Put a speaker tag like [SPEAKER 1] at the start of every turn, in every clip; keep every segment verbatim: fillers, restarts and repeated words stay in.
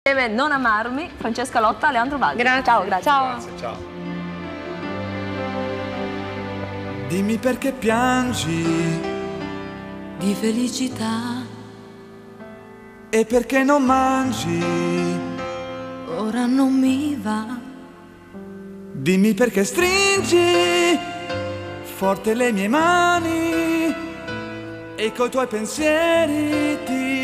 [SPEAKER 1] Non amarmi, Francesca Lotta, Leandro Valli.
[SPEAKER 2] Grazie.
[SPEAKER 1] Ciao, grazie.
[SPEAKER 2] Ciao.
[SPEAKER 3] Grazie, ciao. Dimmi perché piangi
[SPEAKER 4] Di felicità,
[SPEAKER 3] e perché non mangi.
[SPEAKER 4] ora non mi va.
[SPEAKER 3] Dimmi perché stringi forte le mie mani e coi tuoi pensieri ti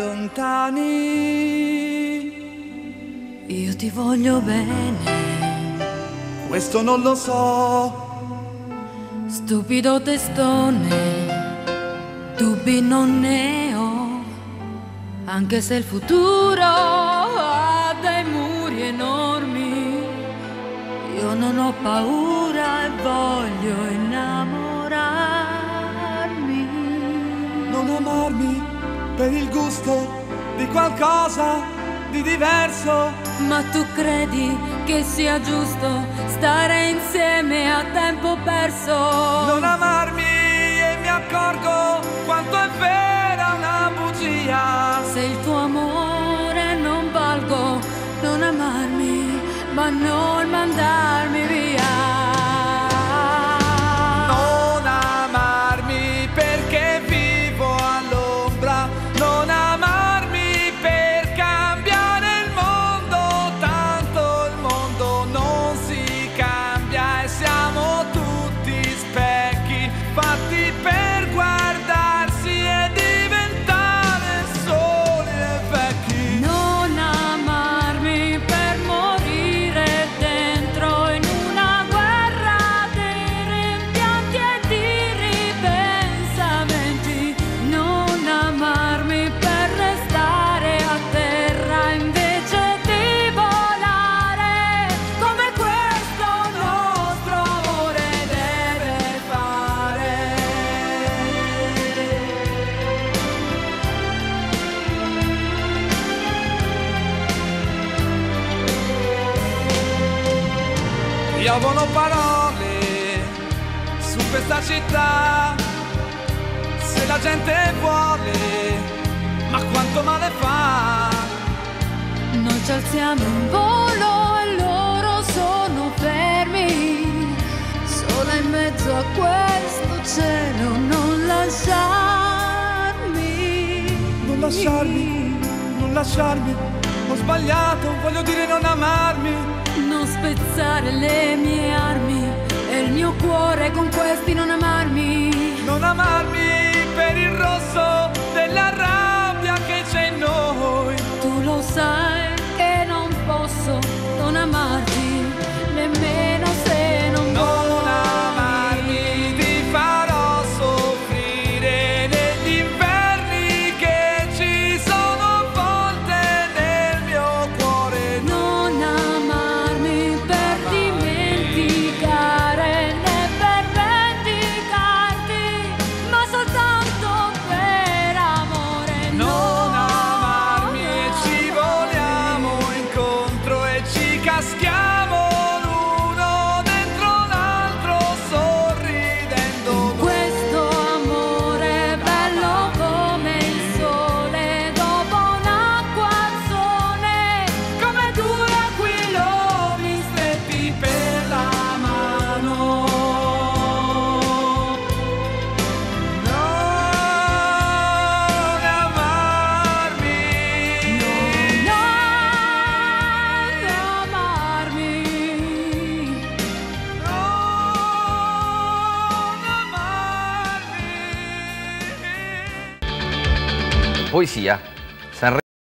[SPEAKER 3] allontani.
[SPEAKER 4] Io ti voglio bene,
[SPEAKER 3] Questo non lo so,
[SPEAKER 4] stupido testone, dubbi non ne ho, anche se il futuro ha dei muri enormi. Io non ho paura e voglio innamorarmi.
[SPEAKER 3] non amarmi per il gusto di qualcosa di diverso.
[SPEAKER 4] Ma tu credi che sia giusto stare insieme a tempo perso?
[SPEAKER 3] Non amarmi e mi accorgo quanto è vera una bugia.
[SPEAKER 4] Se il tuo amore non valgo, non amarmi, ma non mandarmi via.
[SPEAKER 3] Non amarmi perché vivo all'ombra. Non amarmi per cambiare il mondo. Tanto il mondo non si cambia e siamo tutti specchi fatti per guardarsi e diventare soli e vecchi.
[SPEAKER 4] Non amarmi per morire dentro in una guerra di rimpianti e di ripensamenti. Non amarmi per restare a terra invece di volare, come questo nostro amore deve fare.
[SPEAKER 3] Piovono parole su questa città, se la gente vuole, ma quanto male fa.
[SPEAKER 4] Noi ci alziamo in volo e loro sono fermi, sola in mezzo a questo cielo. Non lasciarmi,
[SPEAKER 3] Non lasciarmi, non lasciarmi, ho sbagliato, voglio dire non amarmi.
[SPEAKER 4] non spezzare le mie armi e il mio cuore con questi non amarmi.
[SPEAKER 3] Non amarmi per il rosso della rabbia che c'è in noi.
[SPEAKER 4] Tu lo sai che non posso non amarti, nemmeno se non
[SPEAKER 3] Non
[SPEAKER 4] vuoi.
[SPEAKER 3] amarmi, ti farò soffrire negli inverni che ci sono a volte nel mio cuore.
[SPEAKER 4] Non amarmi per dimenticare né per vendicarti, ma soltanto per amore.
[SPEAKER 3] Non amarmi e ci voliamo incontro e ci caschiamo l'uno dentro l'altro sorridendo.
[SPEAKER 4] Questo amore bello come il sole dopo un'acqua al sole,
[SPEAKER 3] Come due aquiloni stretti per la mano. Non amarmi.
[SPEAKER 4] non amarmi.
[SPEAKER 3] Non amarmi.
[SPEAKER 5] Poesia